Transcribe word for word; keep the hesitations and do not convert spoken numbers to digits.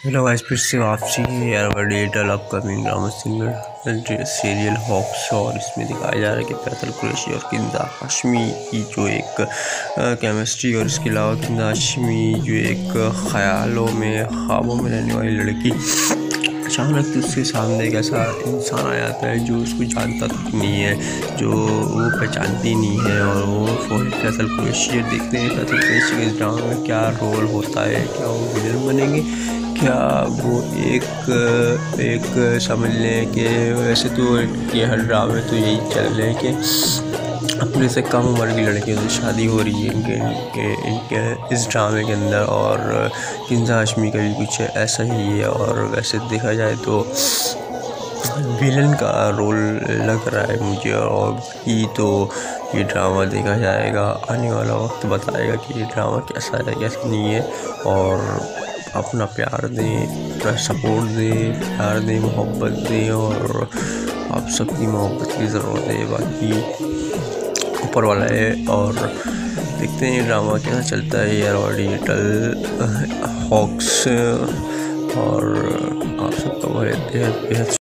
Hello guys, फिर से वापसी है यार। Digital upcoming drama singer serial हॉक्स, और इसमें दिखाया जा रहा है कि फैसल कुरैशी और किंदा हाशमी की जो एक केमिस्ट्री, और इसके अलावा किंदा हाशमी जो एक ख्यालों में ख्वाबों में रहने वाली लड़की, अचानक तो उसके सामने एक ऐसा इंसान आ जाता है जो उसको जानता तक नहीं है, जो वो पहचानती नहीं है, और वो फैसल कुरैशी देखते हैं फैसल कुरैशी के इस ड्रामा में क्या रोल होता है, क्या वो विलन बनेंगे, क्या वो एक एक समझ लें कि वैसे तो ये हर ड्रामे तो यही चल रहे हैं कि अपने से कम उम्र की लड़कियों से शादी हो रही है इनके इनके इनके इस ड्रामे के अंदर, और किंदा हाशमी का भी कुछ ऐसा ही है। और वैसे देखा जाए तो विलन का रोल लग रहा है मुझे, और ये तो ये ड्रामा देखा जाएगा, आने वाला वक्त बताएगा कि ये ड्रामा कैसा है कैसा नहीं है। और अपना प्यार दें, अपना सपोर्ट दें, प्यार दें, मोहब्बत दें, और आप सबकी मोहब्बत की ज़रूरत है, बाकी ऊपर वाला है। और देखते हैं ड्रामा कैसा चलता है यार, और डिजिटल हॉक्स, और आप सबका बेहद बेहद